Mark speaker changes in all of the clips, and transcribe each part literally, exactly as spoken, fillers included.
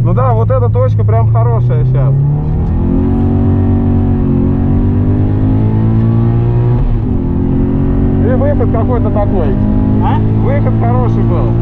Speaker 1: Ну да, вот эта точка прям хорошая сейчас. И выход какой-то такой.
Speaker 2: А?
Speaker 1: Выход хороший был.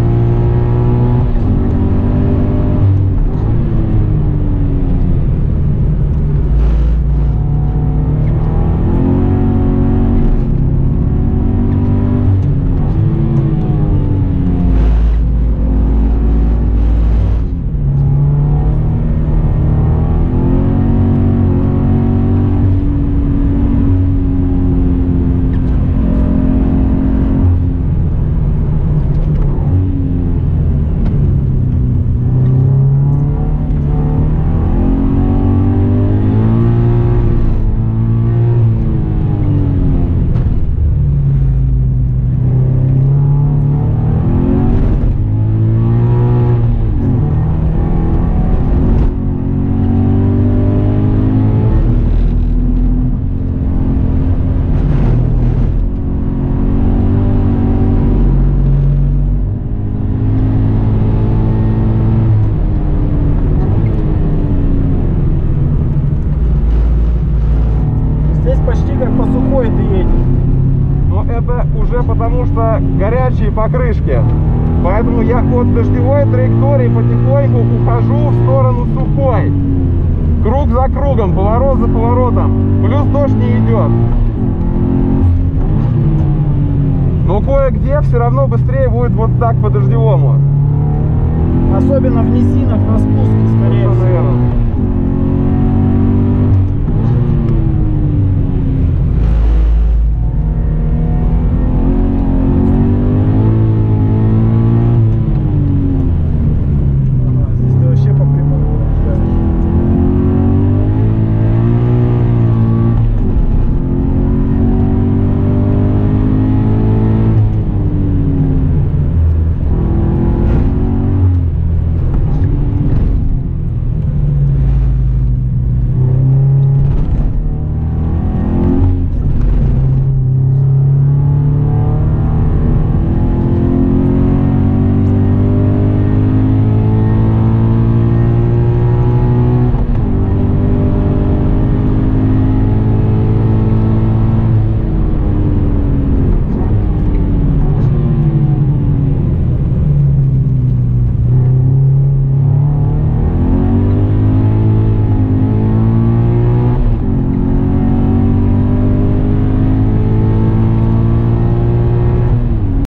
Speaker 1: Уже потому что горячие покрышки, поэтому я от дождевой траектории потихоньку ухожу в сторону сухой, круг за кругом, поворот за поворотом, плюс дождь не идет, но кое-где все равно быстрее будет вот так по дождевому,
Speaker 2: особенно в низинах на спуске, скорее всего.
Speaker 1: Наверное.